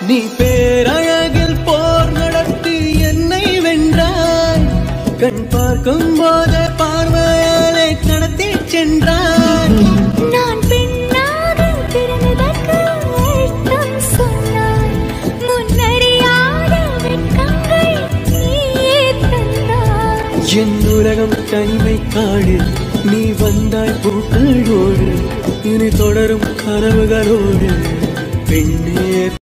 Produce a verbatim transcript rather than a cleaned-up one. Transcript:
நீ பேரழகில் போர் நடத்தி என்னை வென்றாய். கண் பார்க்கும் போது பார்வையாலே கடத்தி சென்றாய். நான் பெண்ணாக பிறந்ததற்கு அர்த்தம் சொன்னாய். முன்னறியாத வெட்கங்கள் நீயே தந்தாய். என் உலகம் தனிமை காடு. நீ வந்தாய் பூக்களோடு. இனி தொடரும் கனவுகளோடு பெண்ணே.